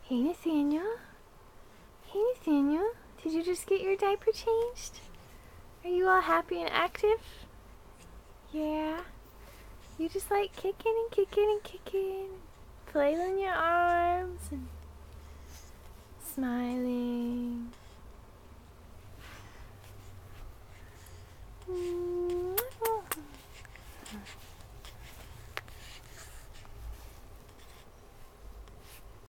Hey, Nathaniel. Hey, Nathaniel. Did you just get your diaper changed? Are you all happy and active? Yeah. You just like kicking and kicking and kicking. Flailing your arms and smiling.